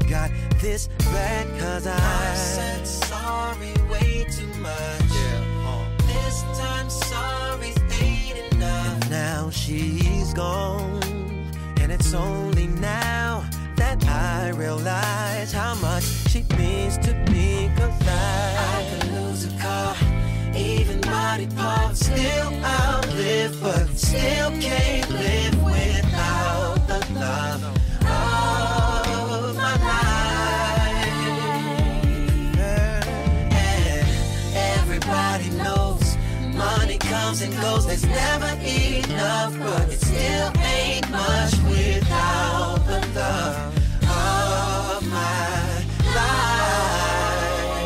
got this bad, cause I said sorry way too much. This time sorry's ain't enough. And now she's gone, and it's only now that I realize how much she means to me. Cause I could lose a car, even body parts, still I'll live, but still can't live without the love of my life. And everybody knows money comes and goes, there's never enough, but it still ain't much without the love of my life.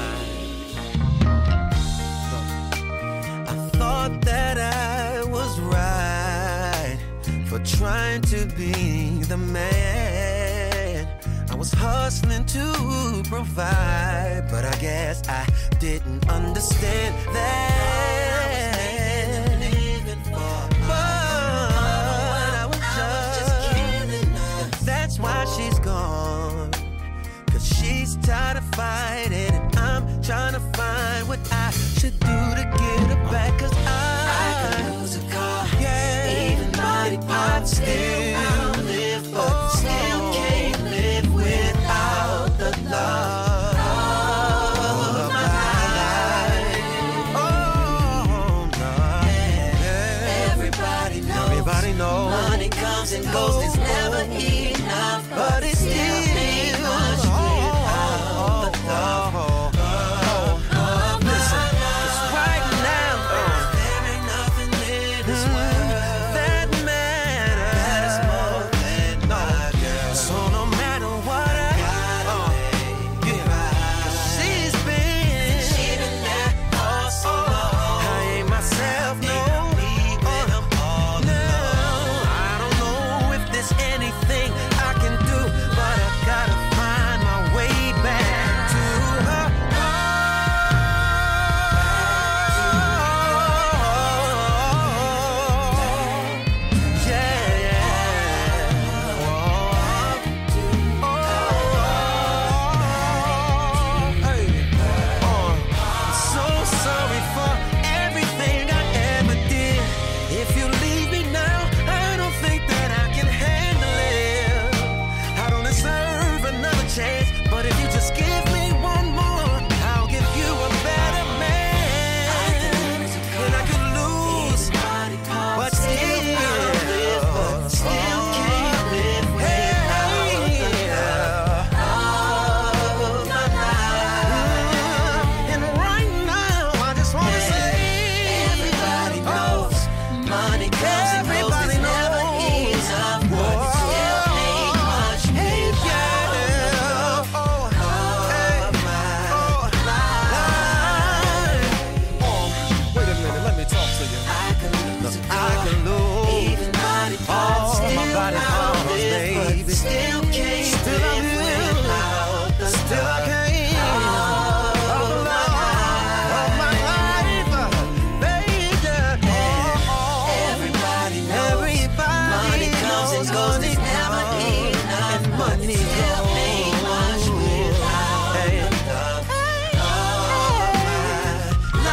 I thought that I was right for trying to be the man. I was hustling to provide, but I guess I didn't understand that. But I was just kidding. That's why she's gone, cause she's tired of fighting, and I'm trying to find what I should do to get her back. Cause I could lose a car, even body parts, still I'll live, but still can't live without the love of my life. Oh no, everybody knows money comes and goes, there's never enough, but it's still ain't much without the love of my life. Right now, there ain't nothing in this world that matters. That is more than my girl. So no matter what I she's been there all so long. I ain't myself, no. I don't know if there's anything I can do, but I gotta find my way back to her. I'm so sorry for everything I ever did. If you leave me now, I don't think that I can handle it. I don't deserve another chance, but if you just give me one more, I'll give you a better man. And I could lose, but still can't live without the love of my life. And right now, I just wanna say, everybody knows money comes and goes, there's never enough, but it still ain't much without the love of my life. Wait a minute, let me talk to you. I can lose a car, even body parts, all my still body I'll parts, live, but baby. still can't Still I live will. without the Still I love can't. of my life. Everybody knows money comes and goes, there's never enough, but it still ain't much without the love of my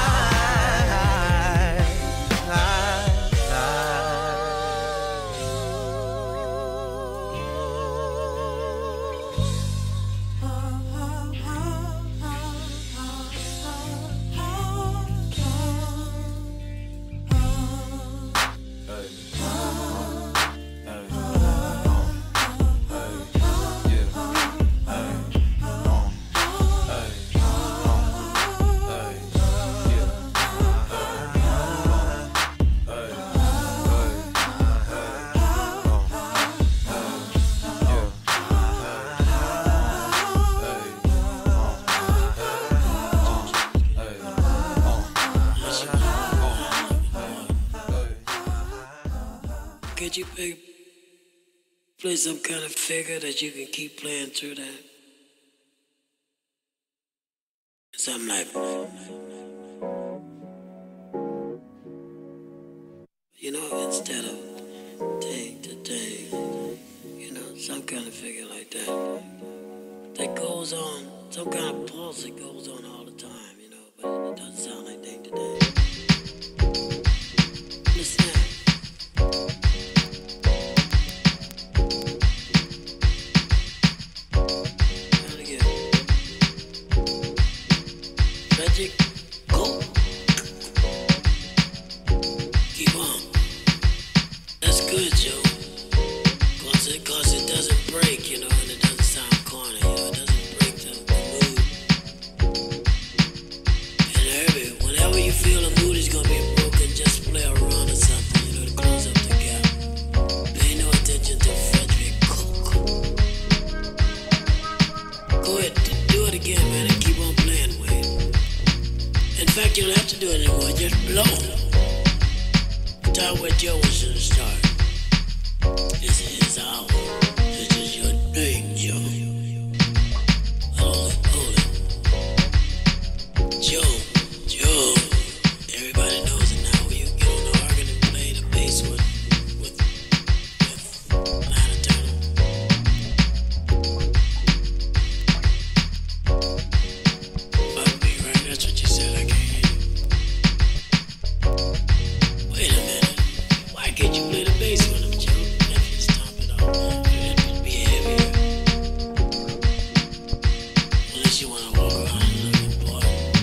Could you play some kind of figure that you can keep playing through that? Something like, you know, instead of ding to ding, you know, Some kind of figure like that. That goes on, some kind of pulse that goes on all the time, you know, but it doesn't sound like day to day. Listen. Gotta get Magic, go. Keep on. That's good, Joe. Cause it doesn't break, you know, and it doesn't sound corny, you know, it doesn't break the mood. And Herbie, whenever you feel the mood is gonna be broken, just play a run or something, you know, to close up the gap. Pay no attention to Frederick Cook. Go ahead, do it again, man, and keep on playing, Wade. In fact, you don't have to do it anymore, just blow. Start where Joe was gonna start. This is our, this is your name, Joe. Hold it. Joe. Everybody knows it now. When you get on the organ and play the bass with Lana Turner. Fuck me, right? That's what you said. I can't hear you. Wait a minute. Why can't you play the bass with him, Joe? Unless you wanna walk around looking boy.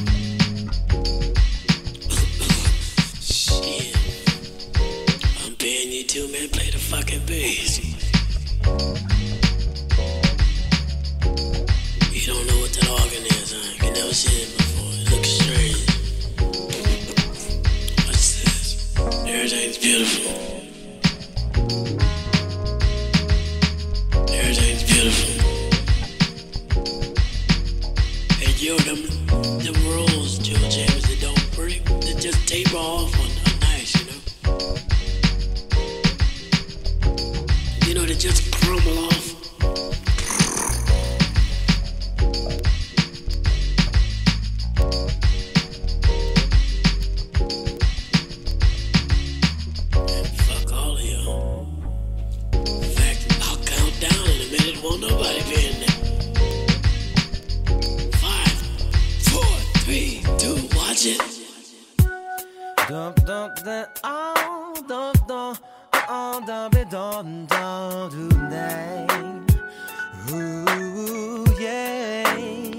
Shit. I'm paying you too, man. Play the fucking bass. You don't know what that organ is, huh? You never seen it before. It looks strange. What's this? Everything's beautiful. Everything's beautiful. Hey, yo, them rolls, Joe James, they don't break. They just taper off on nice, you know? You know, they just crumble off. And fuck all of y'all. In fact, I'll count down in a minute. Won't nobody be in there. 5, 4, 3, 2, watch it. Ooh, yeah.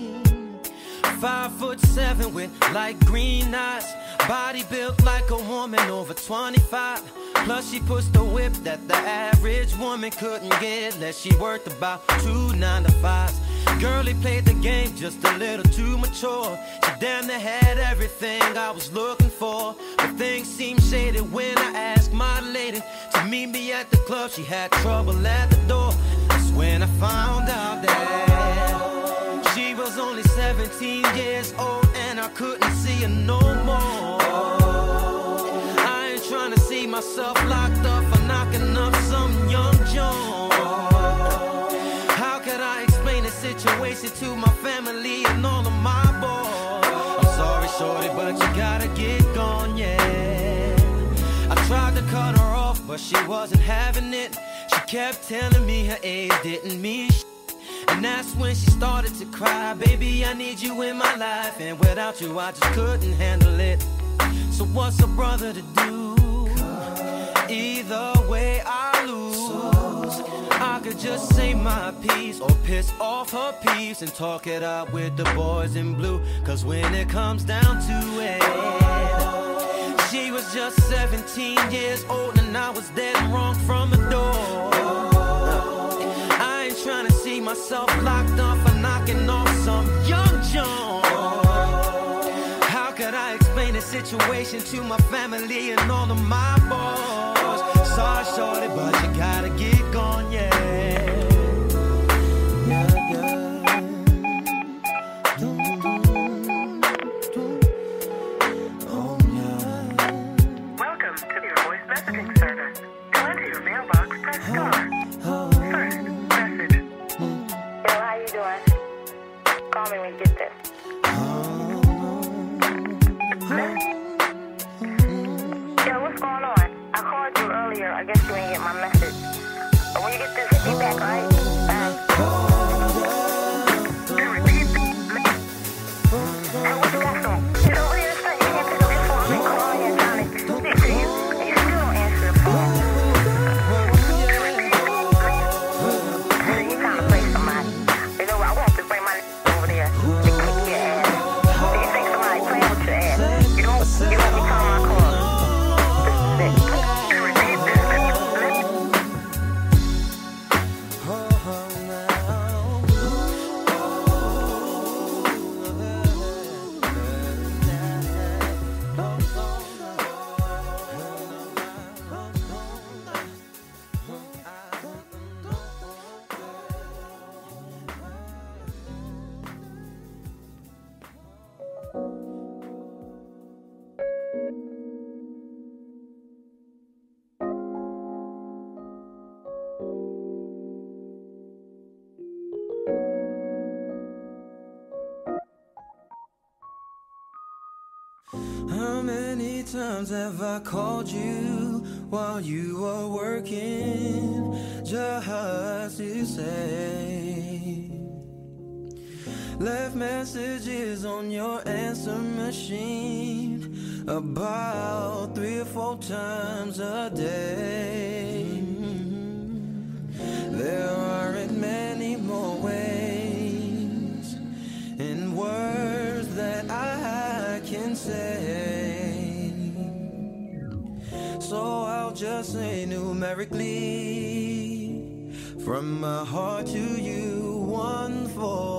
5'7" with light green eyes, body built like a woman over 25. Plus she puts the whip that the average woman couldn't get unless she worked about 2 9-to-5s. Girlie played the game just a little too mature. She damn near had everything I was looking for. But things seemed shady when I asked my lady to meet me at the club. She had trouble at the door. That's when I found out that she was only 17 years old and I couldn't see her no more. I ain't trying to see myself locked up for knocking up some young John. How could I explain the situation to my family and all of my boys? I'm sorry, shorty, but you gotta get gone, yeah. I tried to cut her off, but she wasn't having it. She kept telling me her age didn't mean shit. And that's when she started to cry. Baby, I need you in my life, and without you I just couldn't handle it. So what's a brother to do? Either way I lose. I could just say my piece or piss off her peeps and talk it out with the boys in blue. Cause when it comes down to it, she was just 17 years old and I was dead wrong from the door. I ain't trying to see myself locked up for knocking off some young John. How could I explain the situation to my family and all of my boys? Sorry, shorty, but you gotta get gone, yeah. Welcome to your voice messaging service. To enter your mailbox, press star. First message. Yo, how you doing? Call me when you get this. Yo, what's going on? I called you earlier. I guess you ain't get my message. But when you get this, hit me back, alright? many times have I called you while you were working just to say, left messages on your answer machine about 3 or 4 times a day. There aren't many more ways in words that I can say, so I'll just say numerically, from my heart to you, 1 for